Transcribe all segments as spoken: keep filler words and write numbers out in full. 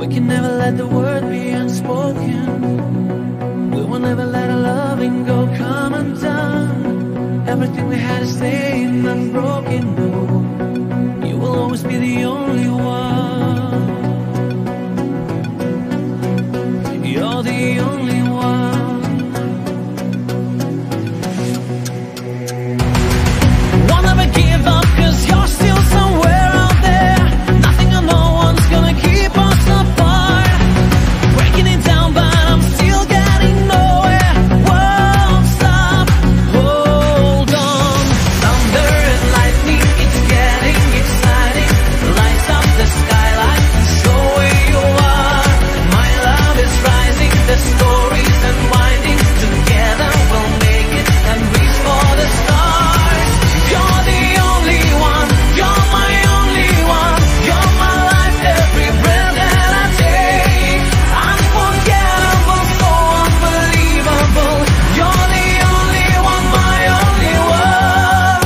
can never let the word be unspoken. We will never let our loving go come undone. Everything we had is staying unbroken. No, you will always be the only one. You're the only one. Won't ever give up, cause you're still somewhere out there. Nothing or no one's gonna keep us apart. Breaking it down, but I'm still getting nowhere. Won't stop, hold on. Thunder and lightning, it's getting exciting. Lights up the skyline, show where you are. My love is rising, the story's unwinding. Together we'll make it and reach for the stars. You're the only one, you're my only one. You're my life, every breath that I take. Unforgettable, so unbelievable. You're the only one, my only one.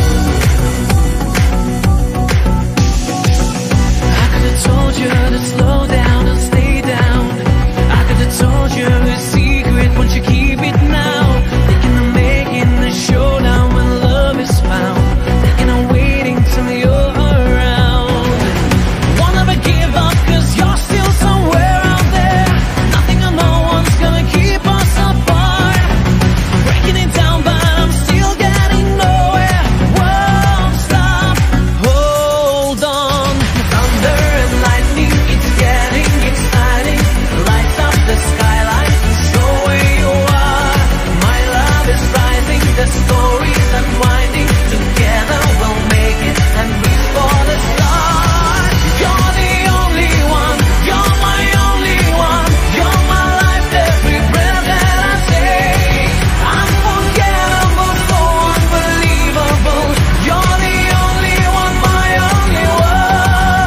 I could have told you to slow down and stay down. I could have told you a secret, won't you keep it now? Thinking of making the showdown when love is found. Thinking of waiting till you're around. Won't ever give up, cause you're still somewhere out there. Nothing or no one's gonna keep us apart. Breaking it down, but I'm still getting nowhere. Won't stop, hold on. Thunder and lightning, it's getting exciting. Lights up the skyline, show where you are. My love is rising, the story's unwinding. Together we'll make it and reach for the stars. You're the only one, you're my only one. You're my life, every breath that I take. Unforgettable, so unbelievable. You're the only one, my only one.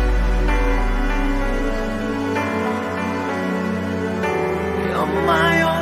You're my only